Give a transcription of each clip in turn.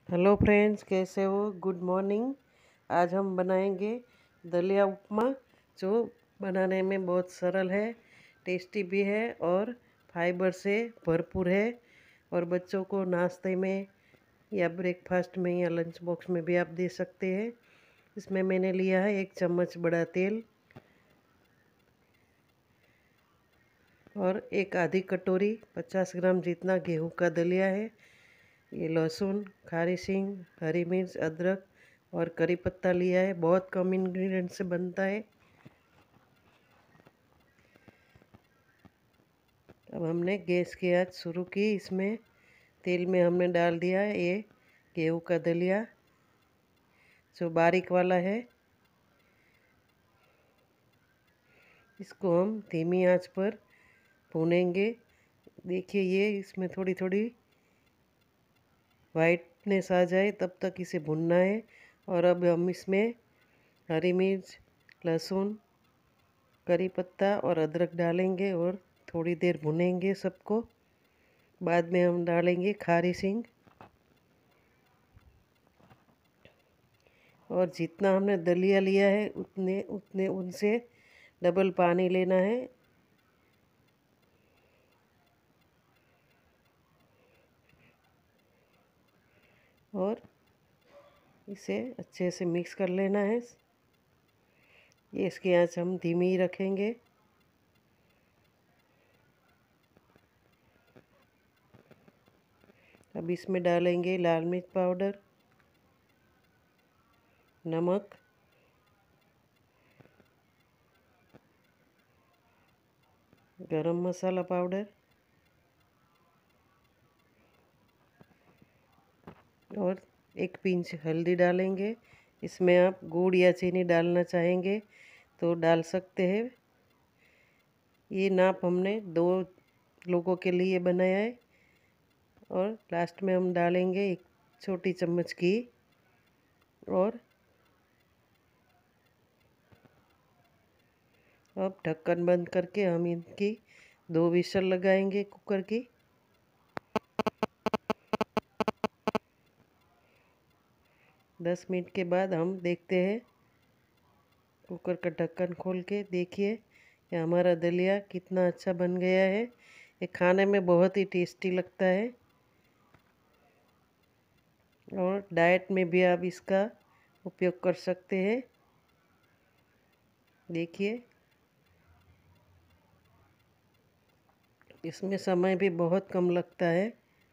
Hello friends, कैसे हो? Good morning. आज हम बनाएंगे दलिया उपमा, जो बनाने में बहुत सरल है, टेस्टी भी है और फाइबर से भरपूर है। और बच्चों को नाश्ते में या ब्रेकफास्ट में या लंच बॉक्स में भी आप दे सकते हैं। इसमें मैंने लिया है 1 चम्मच बड़ा तेल और एक आधी कटोरी 50 ग्राम जितना गेहूं का दलिया है। ये लहसुन, खारी सिंग, हरी मिर्च, अदरक और करी पत्ता लिया है। बहुत कम इंग्रेडिएंट से बनता है। अब हमने गैस की आंच शुरू की। इसमें तेल में हमने डाल दिया है ये गेहूं का दलिया, जो बारीक वाला है। इसको हम धीमी आंच पर भूनेंगे। देखिए, ये इसमें थोड़ी थोड़ी वाइटनेस आ जाए तब तक इसे भूनना है। और अब हम इसमें हरी मिर्च, लहसुन, करी पत्ता और अदरक डालेंगे और थोड़ी देर भुनेंगे सबको। बाद में हम डालेंगे खारी सिंग। और जितना हमने दलिया लिया है उतने उतने उनसे डबल पानी लेना है। और इसे अच्छे से मिक्स कर लेना है। ये इसकी आंच हम धीमी ही रखेंगे। अब इसमें डालेंगे लाल मिर्च पाउडर, नमक, गरम मसाला पाउडर और 1 पिंच हल्दी डालेंगे। इसमें आप गुड़ या चीनी डालना चाहेंगे तो डाल सकते हैं। ये नाप हमने 2 लोगों के लिए बनाया है। और लास्ट में हम डालेंगे 1 छोटी चम्मच घी। और अब ढक्कन बंद करके हम इनकी 2 विसल लगाएंगे कुकर की। 10 मिनट के बाद हम देखते हैं। कुकर का ढक्कन खोल के देखिए, ये हमारा दलिया कितना अच्छा बन गया है। ये खाने में बहुत ही टेस्टी लगता है और डाइट में भी आप इसका उपयोग कर सकते हैं। देखिए, इसमें समय भी बहुत कम लगता है।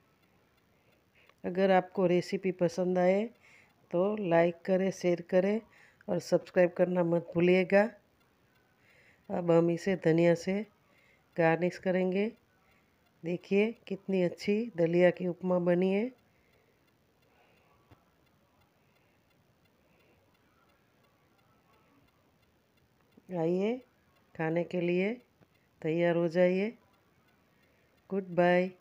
अगर आपको रेसिपी पसंद आए तो लाइक करें, शेयर करें और सब्सक्राइब करना मत भूलिएगा। अब हम इसे धनिया से गार्निश करेंगे। देखिए, कितनी अच्छी दलिया की उपमा बनी है। आइए, खाने के लिए तैयार हो जाइए। Good bye.